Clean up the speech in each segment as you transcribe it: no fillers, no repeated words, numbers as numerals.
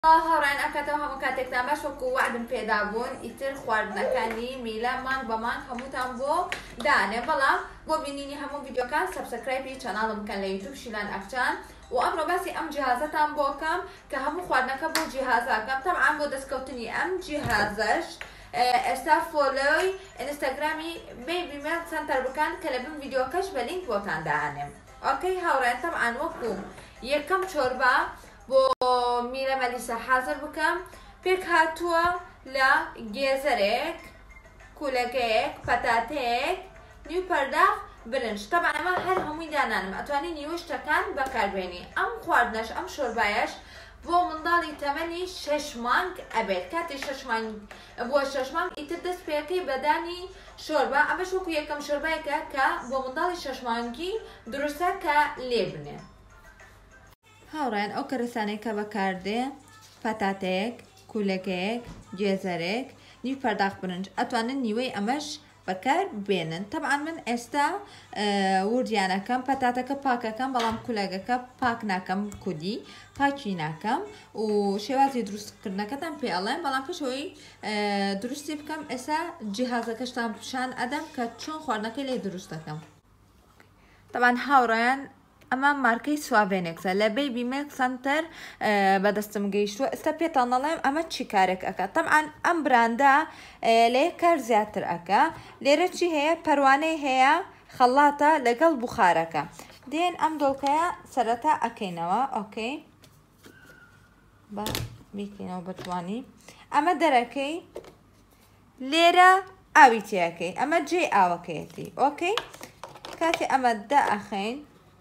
هاوڕێن ئەکاتەوە هەموو کاتێکتان باش وەکو وعدم پێدا بوون ئیتر خواردنەکانی میلە مانگ بە مانگ هەمووتان بۆ دانێ بەڵام بۆ بینینی هەموو ڤیدیۆکان سەبسکرایبی چەناڵم بکەن لە یوتیوب شیلان ئەکچان و ئەمڕۆ باسی ئەم جیهازەتان بۆکەم کە هەموو خواردنەکە بۆ جیهازاکەم تەبعان بۆ دەستکەوتنی ئەم جیهازەش ئێستا فۆلۆی ئینستاگرامی بیبی میلک سنتەر بکەن کە لە بن ڤیدیۆکەش بە لینک بۆتان دانێم. ئۆکەی هاوڕێن تەبعان وەکو یەکەم چۆربە بۆ میرە مەلیسە حازر بکەم پێک هاتووە لە گێزەرێک، کولەکەیەک، پەتاتەیەک، نیو پەرداخ، برنج. تەبعان ئەمە هەر هەمووی دانانم ئەتوانی نیوە شتەکان بەکاربێنی. ئەم خواردنەش ئەم شۆربایەش بۆ منداڵی تەمەنی 6 مانگ ئەبێت. کاتی 6 مانگ بووە 6 مانگ ئیتر دەست پێەکەی بەدانی شۆربە. ئەمەش وەکو یەکەم شۆربایەکە کە بۆ منداڵی 6 مانگی دروستە کە لێ بنێ. هاوڕێن ئەو کەرەسانەی کە بەکاردێ پەتاتەیەک، کولەکەیەک، گێزەرێک، نیو پەرداخ، برنج ئەتوانن نیوەی ئەمەش بەکار بێنن. تەبعان من ئێستا وردیانەکەم پەتاتەکە پاکەکەم بەڵام کولەکەکە پاک ناکەم، کودی پاکی ناکەم و شێوازی دروستکردنەکەتان پێ ئەڵێم بەڵام پێشەوەی دروستی بکەم ئێستا جیهازەکەشتان پیشان ئەدەم کە چۆن خواردنەکەی لێ دروست دەکەم. تەبعان هاوڕێیان ئەمە مارکەی سوابێنێکسە لە بیبی میلک سنتەر بەدەستم گەیشتووە. ئێستا پێتان دەڵێم ئەمە چی کارێک ئەکات. تەبعان ئەم براندا لە یەک کار زیاتر ئەکا. لێرە چی هەیە؟ پەروانەی هەیە خەڵاتە لەگەڵ بوخارەکە. دێن ئەم دۆڵکەیە سەرەتا ئەکەینەوە. ئۆکەی بە بیکەینەوە بەتوانی. ئەمە دەرەکەی لێرە ئاوی تیاکەی. ئەمە جێ ئاوەکەیەتی. ئۆکەی کاتی ئەمە دائەخەین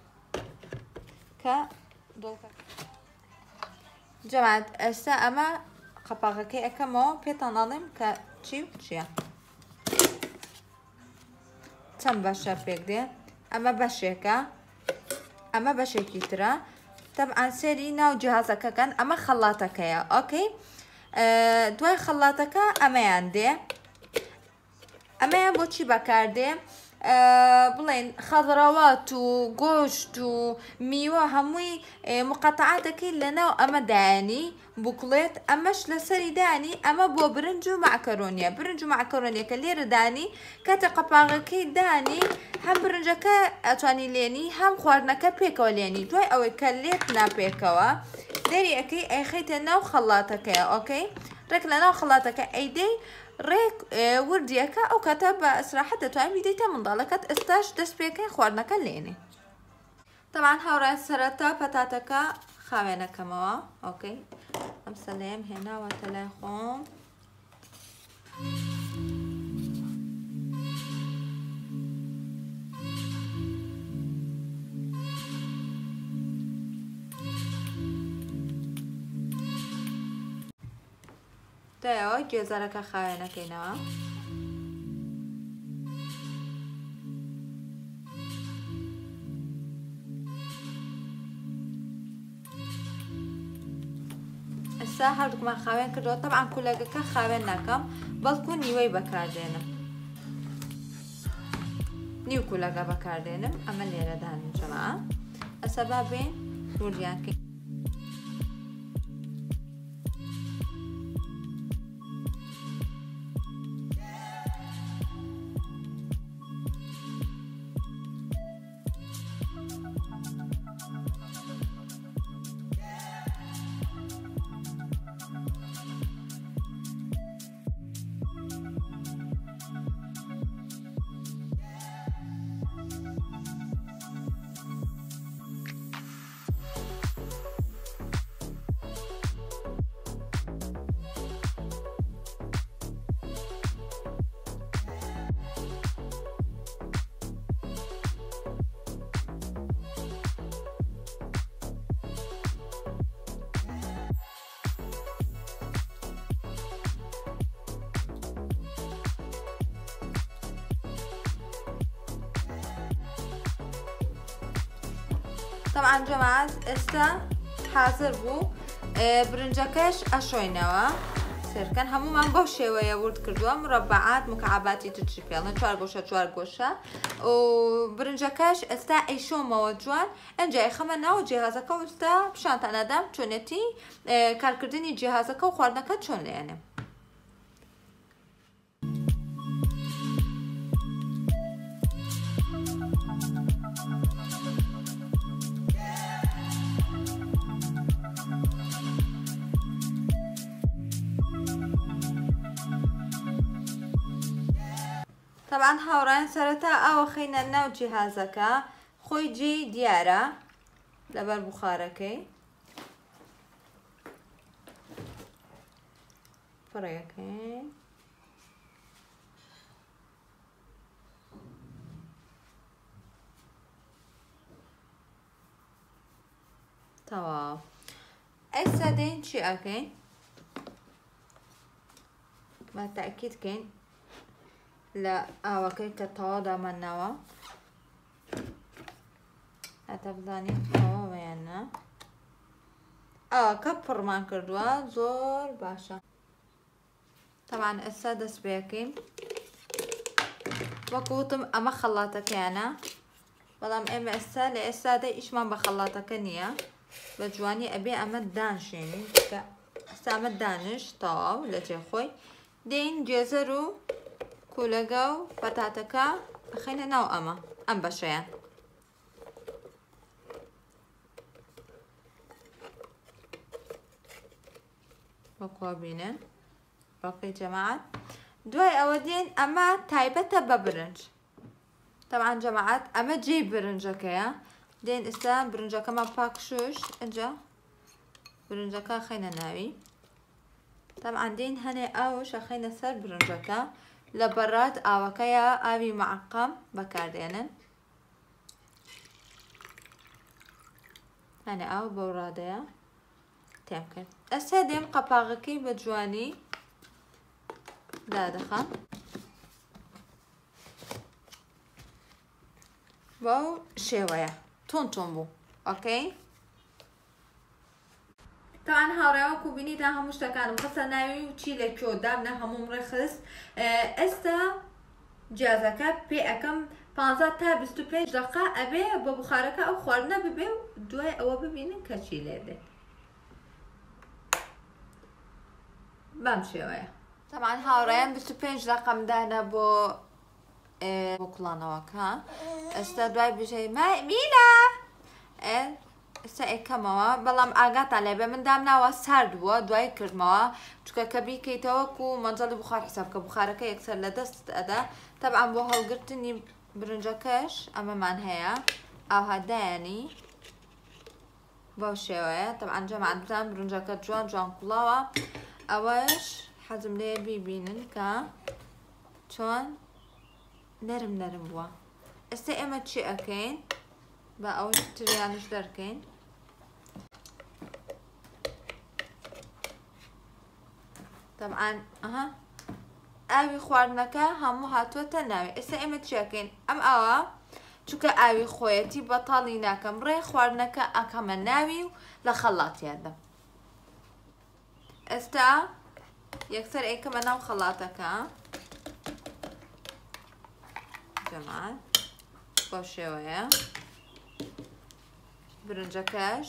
کە دۆڵکە جەماعەت ئێستا ئەمە قەپاقەکەی ئەەکەمەوە پێتان دەڵێم کە چی و چییە. چەند بەشە پێک دێ. ئەمە بەشێکە، ئەمە بەشێکی ترە. تەبعان سێری ناو جیهازەکەکەن. ئەمە خەڵاتەکەیە. ئۆکەی دوای خەڵاتەکە ئەمەیان دێ. ئەمەیان بۆ چی بەکاردێ؟ بڵێن خەضراوات و گۆشت و میوە هەمووی مقەتەعاتەکەی لەناو ئەمە دانی بوکڵێت. ئەمەش لەسەری دانی. ئەمە بۆ برنج و مەعکەرۆنیە. برنج و مەعکەرۆنیەکە لێرە دانی. کاتێ قەپاغەکەی دانی هەم برنجەکە ئەتوانی لێنی هەم خواردنەکە پێکەوە لێنی. دوای ئەوەی کە لێت ناپێکەوە دەری ئەەکەی ئەیخەیتە ناو خەڵاتەکەیە. ئۆکەی ڕێک لە ناو خەڵاتەکە ئەیدەی ڕێک وردیەکە ئەو کاتە بە ئەسراحەت دەتوانین بیدەیتە منداڵەکەت ئێستاش دەست پێکەی خواردنەکە لێنێ. تەبعان هاوڕێن سەرەتا پەتاتەکە خاوێنەکەمەوە. ئۆکەی ئەم سەلەیەم هێناوەتە لای خۆم. دایەوە گێزەرەکە خاوێنەکەینەوە. ئێستا هەردووکمان خاوێن کردەوە. تەبعان کولەکەکە خاوێن ناکەم بەڵکو نیوەی بەکاردێنم. نیو کولەکە بەکاردێنم. ئەمە لێرە دانین جەماعە. ئەستا با بێن وردیانکەین. طبعا جەماعەت ئێستا حازر بوو. برنجەکەش ئەشۆینەوە. سێرکەن هەمومان بەو شێوەیە ورد کردووە مربعات مکعباتی ترچی پێڵن 4 گۆشە 4 گۆشە و برنجەکەش ئێستا ئەیشۆمەوە جوان ئەنجا خەمە ناو جیهازەکە و ئێستا پیشانتانەدام چۆنێتی کارکردنی جیهازەکە و خواردنەکە چۆن لێنێ. طبعا هاوڕان سەرەتا ئەوە خەینە ناو جیهازەکە خۆی جێی دیارە لەبەر بخارەکەی پڕەکەی تەواو ئێستا دێن چی ئەکەین بە تاکیدکەین لە ئاوەکەی کە تەوا دامەناوە هەتا بزانین ئەوەیانە ئەوەکە پڕمان کردووە زۆر باشە. طبعا ئێستا دەست پێکەین وەکو وتم ئەمە خەڵاتەکەیانە بەڵام ئێمە ئێستا لە ئێستادا ئیشمان بە خەڵاتەکە نییە بە جوانی ئەبێ ئەمە دانشێنین کە ئێستا ئەمە دانش تەواو لە جێخۆی دێین جێزەر و کولەگە و پەتاتەکە بخەینە ناو ئەم بەشەیان وەکوا بینن باقی جەماعەت دوای ئەوە دێن ئەمە تایبەتە بە برنج طبعا جەماعەت ئەمە جێی برنجەکەیە دێن ئێستا برنجەکەمان پاک شوش ئەنجا برنجەکە خەینە ناوی طبعا دێن هەنێ ئاوش ئەخەینە سەر برنجەکە لە بەڕات ئاوەکەیە ئاوی معقەم بەکاردێنن هەنێ ئاو بەو ڕادەیە تێم کرد. ئەستا دێم قەپاغەکەی بە جوانی دادەخەم بەو شێوەیە تۆن بوو ئۆکەی. طبعا هاوڕێوەکو بینیدا هەموو شتەکانم خستە ناوی و چی لە کۆدامنە هەموم ڕێخست. ئێستا جیازەکە پێ ئەەکەم 15 تا 25 دقیقە ئەبێ بە بخارەکە ئەو خواردنە ببێ و دوای ئەوە ببینن کە چی لێ بێت بەم شێوەیە. طبعا هاوڕێیان 25 دقیقەم دانا بۆ کوڵانەوەکە ئێستا دوای بژەی میلا ئێستا ئەیکەمەوە بەڵام ئاگاتان لێبێ من دامناوە سارد بووە دوای کردمەوە چکە کە بیکەیتەوەکو مەنجەڵی بخار حساب کە بخارەکە یەکسەر لە دەست ئەدا. طبعا بۆ هەڵگرتنی برنجەکەش ئەمەمان هەیە ئاوهادایانی بەو شێوەیە. طبعا جەماعەت برنجەکە جوان جوان کوڵاوە ئەوەش حەزم لێ بیبینن کە چۆن نەرم نەرم بووە. ئێستا ئێمە چی ئەکەین بە ئەوش تریانش دەرکەین طبعا ئاوی خواردنەکە هەموو هاتووەتە ناوی. ئێستا ئێمە چی ئەکەین ئەم ئاوە چونکە ئاوی خۆیەتی بەتاڵی ناکەم ڕێ خواردنەکە ئەکەمە ناوی و لە خەڵاتیادا ئێستا یەکسەر ئەیکەمە ناو خەڵاتەکە جەماعەت بەو شێوەیە. برنجەکەش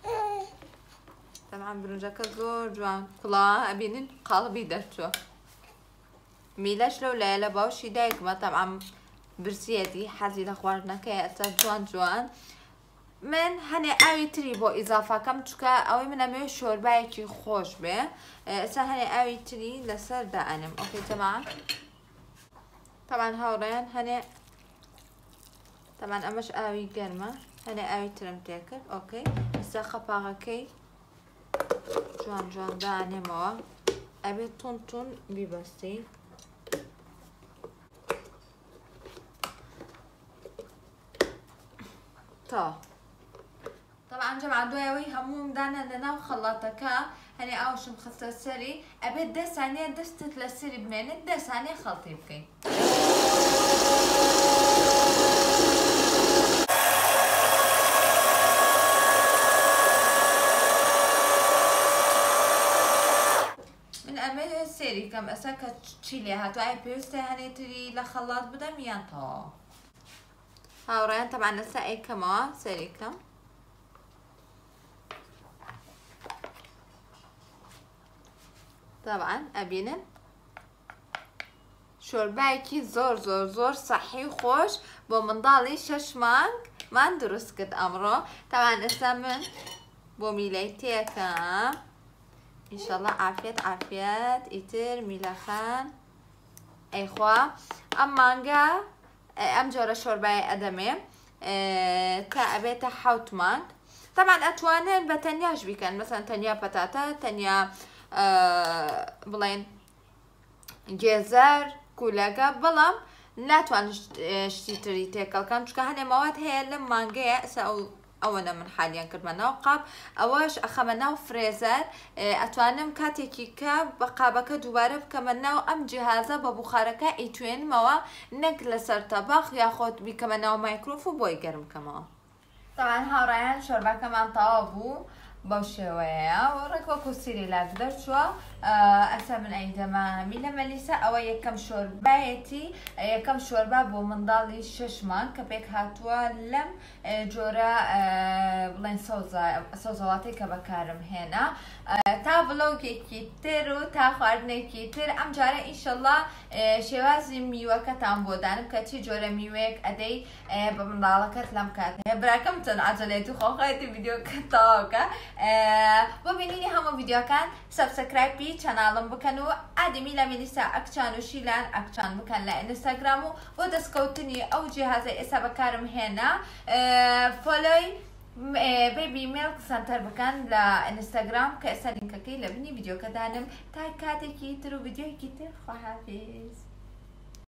طبعا برنجەکە زۆر جوان کوڵا ئەبینن قاڵبی دەرچووە. میلەش لەو لایە لە باوشی دایکمە طبعا برسیەتی حەزی لە خواردنەکەی ئەستا جوان جوان. من هەنێ ئاوی تری بۆ ئیزافەکەم چکە ئەوەی منەمێ شۆربایەکی خۆش بێ ئێستا هەنێ ئاوی تری لەسەر دائەنم ئۆکەی جەماعەت. طبعا هاوڕێیان هەنێ طبعا ئەمەش ئاوی گەرمە هەنێ ئاوی ترم تێ کرد ئۆکەی. ئێستا خەپاغەکەی جوان جوان دائەنێمەوە ئەبێ تون تون بیبەستی تا طبعا جەماعەت دوایەوەی هەمووم دانا لەناو خەڵاتەکە هەنێ ئاوشم خستە سەری ئەبێت 10 سانیە دەستت لە سەری بمێنێت 10 سانیە خەڵتی بکەین. من ئەمە سێری کەم ئەسا کە چی لێ هاتووە پێویستە هەنێتری لە خەڵات بدەم یان تەواو هاوڕێیان تەبعاً ئەسا ئەیکەمەوە سێری کەم طبعا ئەبینن شۆربایەکی زۆر زۆر زۆر سەحی و خۆش بۆ منداڵی 6 مانگمان دروست کرد ئەمڕۆ تاوان ئێستا من بۆ میلەی تێکەم ئینشەڵڵا عافیەت عافیەت ئیتر میلەخان ئەیخوا ئەم مانگە ئەم جۆرە شۆربای ئەدەمێ تا ئەبێتە 7 مانگ طبعا ئەتوانن بە تەنیاش بیکەن مەسەن تەنیا پەتاتە تەنیا بڵێن گێزەر کولەکە بەڵام ناتوان شتی تری تێکەڵکان چکە هەنێ ماوەت هەیە لەم مانگەیە ئەسا ئەوەنە من حالیان کردمە ناو قاپ ئەوەش ئەخەمە ناو فرێزەر ئەتوانم کاتێکی کە بە قابەکە دووبارە بکەمە ناو ئەم جیهازە بە بوخارەکە ئەیتوێنمەوە نەک لەسەر تەبەخ یاخۆت بیکەمە ناو مایکرۆف و بۆی گەرم بکەمەوە طبعاً هاوڕێیان شۆربەکەمان تەواو بوو بەو شێوەیە ڕێکوەکو سیری لاک دەرچووە ئەسا من ئەیدەمە میلە مەلیسا ئەوە یەکەم شۆربایەتی یەکەم شۆربا بۆ منداڵی 6 مانگ کە پێک هاتووە لەم جۆرە بڵێن سەوزەڵاتی کە بەکارم هێنا تا بڵۆگێکی تر و تا خواردنێکی تر ئەم جارە ئینشەڵڵا شێوازی میوەکەتان بۆ دانم کە چی جۆرە میوەیەک ئەدەی بە منداڵەکەت لەم کاتەیە براکەم چەند عەجەلێت و خۆخەتی ڤیدیۆکە تەواوکە بۆ بینینی هەموو ڤیدیۆکان سەبسکرایبی چەناڵم بکەن و ئادەمی لە میلیسا ئەکچان و شیلان ئەکچان بکەن لە ئینستاگرام و بۆ دەستکەوتنی ئەو جیهازە ئێستا بەکارم هێنا فۆلۆی بیبی میلک سنتەر بکەن لە ئینستاگرام کە ئێستا لینکەکەی لە بنی ڤیدیۆکە دانم تا کاتێکی تر و ڤیدیۆیەکی تر خواحافیز